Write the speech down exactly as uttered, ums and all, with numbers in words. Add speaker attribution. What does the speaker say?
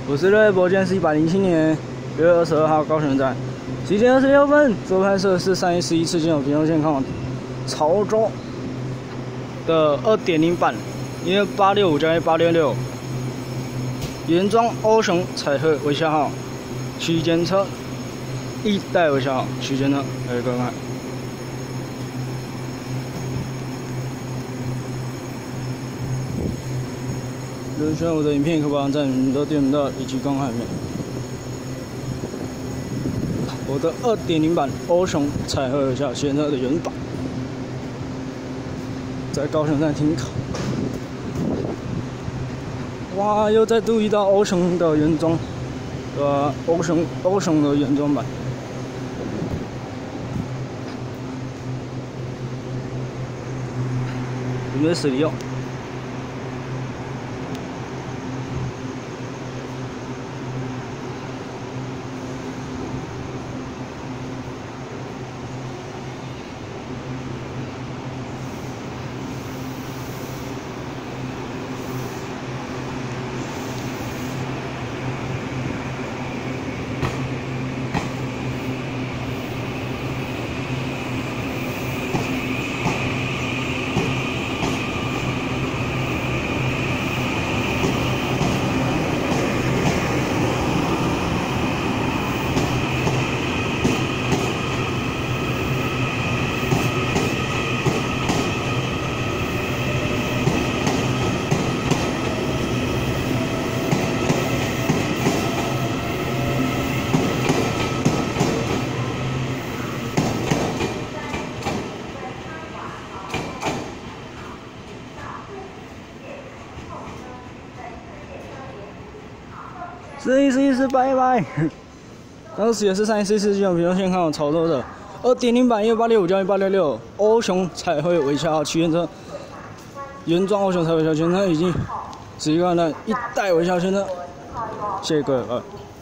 Speaker 1: 我是瑞博，今天是一百零七年六月二十二号高雄站，七点二十六分。所拍摄是三一十一次镜头平衡线控潮州的二点零版，因为八六五加一八六六，原装欧熊彩绘微笑号，区间车一代微笑号，区间车来观看。 如果喜欢我的影片，可以把赞、频道、订阅频道以及观看影片。我的二点零版欧熊彩绘微笑现在的原版，在高雄站停靠。哇，又再度遇到欧熊的原装，呃，欧熊欧熊的原装版。准备xử理哦。 四一四一四拜拜。当时也是三一四一四镜头平衡线看好潮州的二点零版一八六五加一八六六欧熊彩绘微笑号区间车，原装欧熊彩绘微笑圈车已经直接看到一代微笑圈车，谢谢各位。